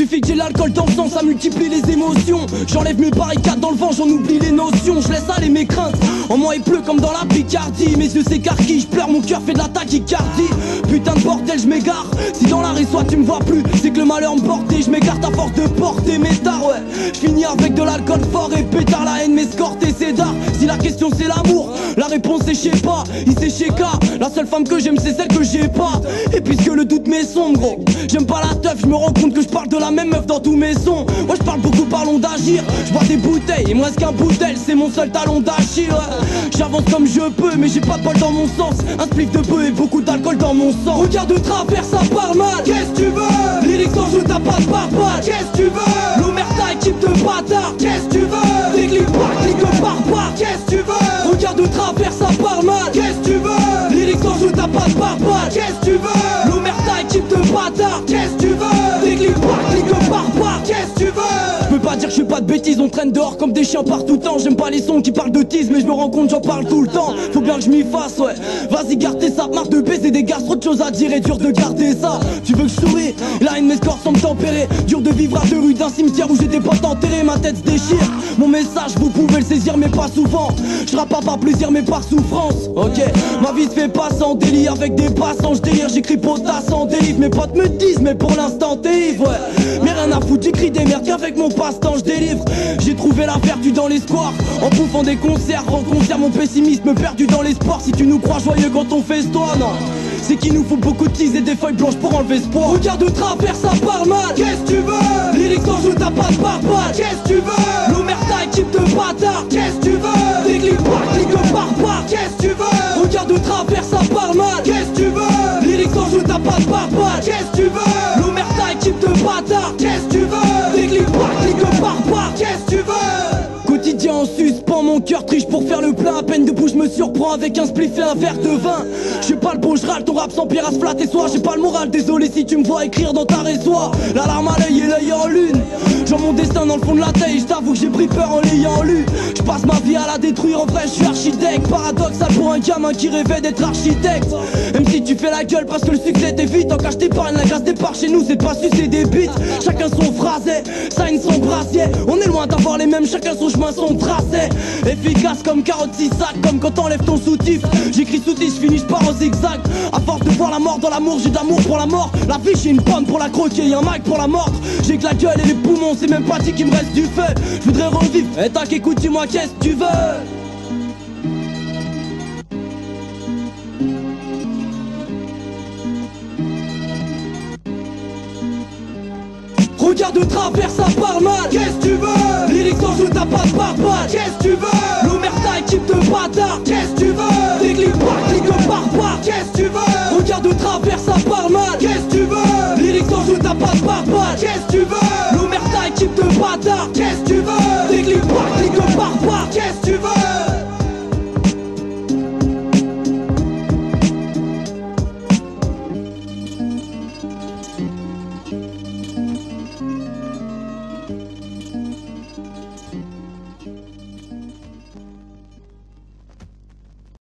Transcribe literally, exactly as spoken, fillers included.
Suffit que j'ai l'alcool dans le sang, ça multiplie les émotions. J'enlève mes barricades dans le vent, j'en oublie les notions. Je laisse aller mes craintes, en moi il pleut comme dans la Picardie. Mes yeux s'écarquillent, je pleure, mon cœur fait de la tachycardie. Putain de bordel, je m'égare. Si dans la rue soit tu me vois plus, c'est que le malheur me portait. Je m'écarte à force de porter mes stars, ouais. Je finis avec de l'alcool fort et pétard, la haine m'escorte et c'est d'art. Si la question c'est l'amour, la réponse c'est je sais pas. Il c'est chez K, la seule femme que j'aime c'est celle que j'ai pas. Et puisque le doute m'est sombre, gros, j'aime pas la teuf, je me rends compte que je parle de la même meuf dans tous mes sons. Moi je parle beaucoup, parlons d'agir. Je bois des bouteilles et moi ce qu'un bouteille c'est mon seul talon d'Achille, ouais. J'avance comme je peux mais j'ai pas de bol dans mon sens. Un spliff de peu et beaucoup d'alcool dans mon sang. Regarde de travers ça parle mal. Qu'est-ce que tu veux? Lyrics en jeu t'as pas de barbare. Qu'est-ce que tu veux? L'omerta équipe de bâtard. Qu'est-ce que tu veux? Des clics par clics par part. Qu'est-ce que tu veux? Regarde de travers ça parle mal. Qu'est-ce que tu veux? Lyrics en jeu t'as pas de barbare. Qu'est-ce que tu veux? L'omerta équipe de bâtard. Qu'est-ce que tu veux? Des clics par clics par part. Qu'est-ce que tu veux? Je peux pas dire que je fais pas de bêtises, on traîne dehors comme des chiens par tout temps. J'aime pas les sons qui parlent de tease, mais je me rends compte j'en parle tout le temps. Faut bien que je m'y fasse, ouais. Vas-y gardez ça, marre de baiser des gars, trop de choses à dire et dur de garder ça. Tu veux que je souris? Là une escorte sans me tempérer. Dur de vivre à deux rues d'un cimetière où j'ai des potes enterrés. Ma tête se déchire, mon message vous pouvez le saisir mais pas souvent. Je rappe pas par plaisir mais par souffrance. Ok, ma vie se fait pas sans délire avec des passants. Je délire, j'écris potasse en délivre. Mes potes me disent mais pour l'instant t'es ivre, ouais. Mais rien à foutre, j'écris des merdes qu'avec mon passe-temps je délivre. J'ai trouvé la vertu dans l'espoir en bouffant des concerts, rend concert mon pessimisme perdu dans l'espoir. Si tu nous crois joyeux quand on fait toi, non, c'est qu'il nous faut beaucoup de tease et des feuilles blanches pour enlever espoir. Regarde de travers ça parle mal. Qu'est-ce que tu veux? Lyrics en jeu t'as pas de barbare. Qu'est-ce que tu veux? L'omerta équipe de bâtard. Qu'est-ce que tu veux? Des clics par clics par part. Qu'est-ce que tu veux? Regarde de travers ça parle mal. Qu'est-ce que tu veux? Lyrics en jeu t'as pas de barbare. Qu'est-ce que tu veux? L'omerta équipe de bâtard. Qu'est-ce que tu veux? Des clics par clics par part. Qu'est-ce que tu veux? Quotidien en suspens, mon cœur triche pour faire le plein. À peine debout je me surprends avec un spliff et un verre de vin. J'ai pas le beau, je râle, ton rap sans pierre à se flatter soi. J'ai pas le moral, désolé si tu me vois écrire dans ta résoie. La larme à l'œil et l'œil en lune. Genre mon destin dans le fond de la taille. Je t'avoue que j'ai pris peur en l'ayant lu. Je passe ma vie à la détruire, en vrai je suis architecte. Paradoxal pour un gamin qui rêvait d'être architecte. Même si tu fais la gueule parce que le succès t'évite. En cas je t'épargne, la grâce départ chez nous c'est de pas sucer des bites. Chacun son phrasé, ça une son brassier. On est loin d'avoir les mêmes, chacun son chemin son tracé. Efficace comme carotte six sacs, comme quand t'enlèves ton soutif. J'écris sous-titre, je finis, je pars en zigzag. À force de voir la mort dans l'amour, j'ai de l'amour pour la mort. La vie j'ai une pomme pour la croquer, y'a un mic pour la mordre. J'ai que la gueule et les poumons, c'est même pas dit qu'il me reste du feu. Je voudrais revivre, et tac écoute dis-moi qu'est-ce que tu veux. Regarde de travers ça parle mal. Qu'est-ce que tu veux? Lyrics en jeu t'as pas de barbare. Qu'est-ce que tu veux? L'omerta équipe de bâtard. Qu'est-ce que tu veux? Des clics par clics par part. Qu'est-ce que tu veux? Regarde de travers ça